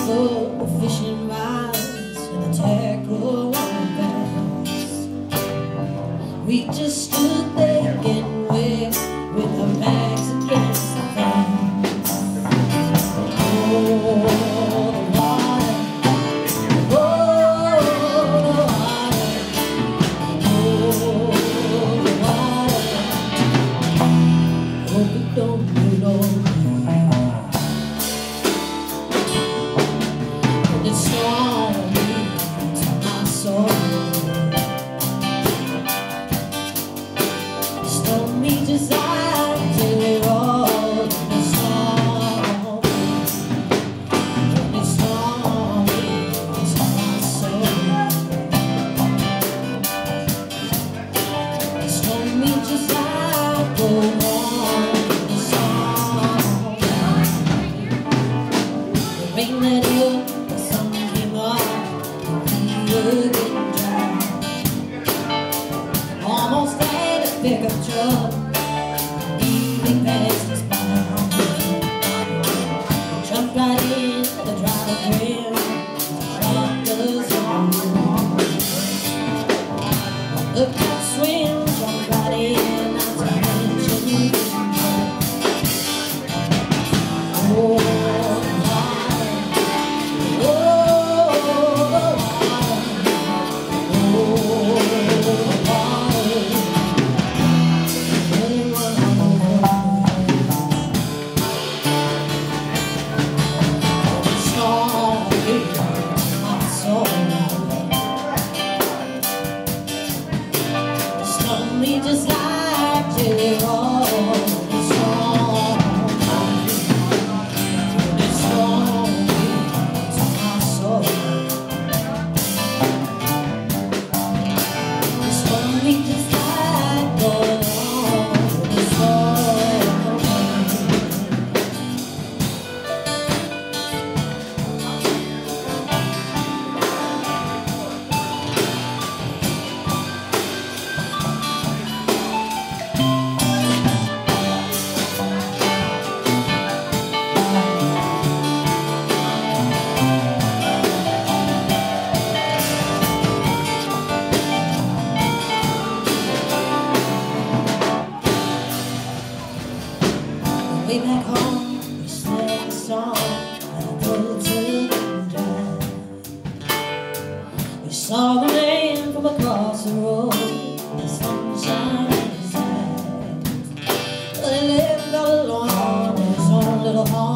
for the fishing rods and the tackle on bass. We just stood there getting wet with our backs against the fence. Oh, the water, oh, the water, hope it don't do no good. It's strong to my soul. Stormy desire till it all is strong. It's strong to my soul. Stormy desire go on the song. The rain let it. Almost had a pickup truck evening past us by. Jumped right in the driveway, dropped us on. The cat swim, jumped right in, not to mention oh. Just like you all, it's strong, it's strong to my soul. It's strong, just like gold, it's strong. Way back home, we sang a song and the roads were dry. We saw the man from across the road, the sunshine in his eyes. But he lived all alone in his own little home.